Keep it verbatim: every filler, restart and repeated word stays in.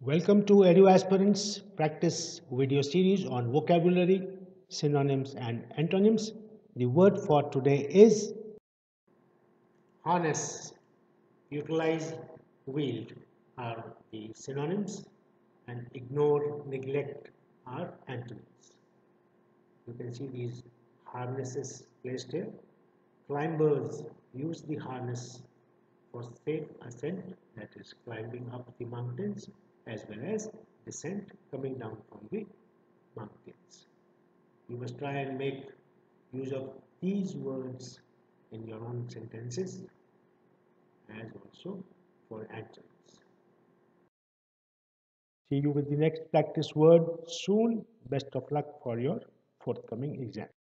Welcome to Edu Aspirants practice video series on vocabulary, synonyms and antonyms. The word for today is harness, utilize, wield are the synonyms, and ignore, neglect are antonyms. You can see these harnesses placed here. Climbers use the harness for safe ascent, that is climbing up the mountains, as well as descent, coming down from the mountains. You must try and make use of these words in your own sentences as also for antonyms. See you with the next practice word soon. Best of luck for your forthcoming exam.